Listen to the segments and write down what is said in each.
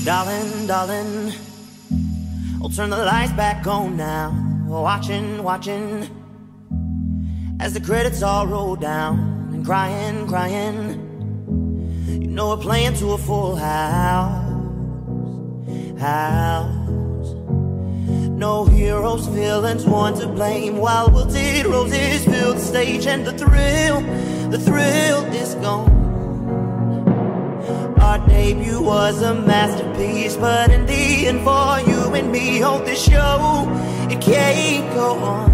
Darling, darling, I'll turn the lights back on now. Watching, watching as the credits all roll down. And crying, crying, you know we're playing to a full house. No heroes, villains, one to blame. While wilted roses fill the stage, and the thrill is gone. Our debut was a masterpiece, but in the end, for you and me, hold this show, it can't go on.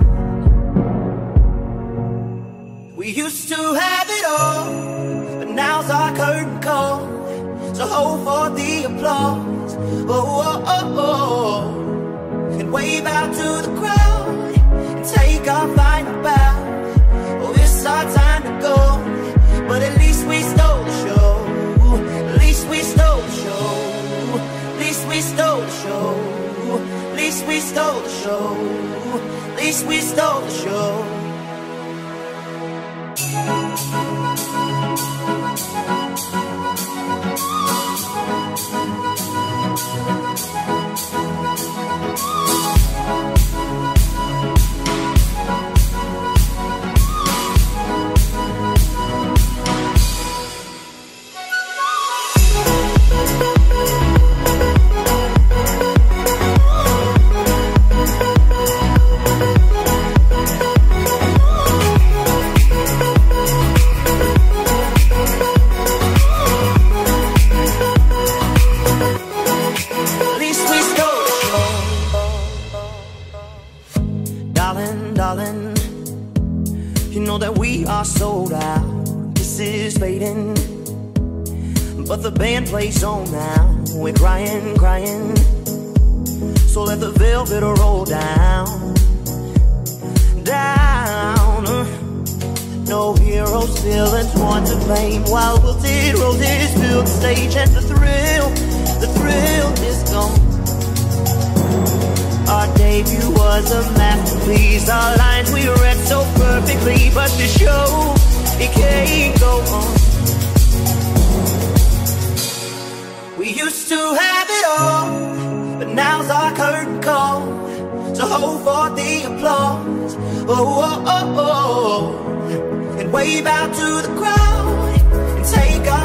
We used to have it all, but now's our curtain call. So hold for the applause, oh, oh, oh, and wave out to the crowd, and take our final bow. Oh, it's our time to go, but at least we stole the show. At least we stole the show. At least we stole the show. At least we stole the show. At least we stole the show. Darling, you know that we are sold out. This is fading, but the band plays on now. We're crying, crying, so let the velvet roll down, down. No heroes, villains, one to blame. While wilted roses fill the stage, and the thrill is gone. Our debut was a masterpiece. Our lines we read so perfectly, but the show, it can't go on. We used to have it all, but now's our curtain call. So hold for the applause, oh, oh, oh, oh, and wave out to the crowd, and take our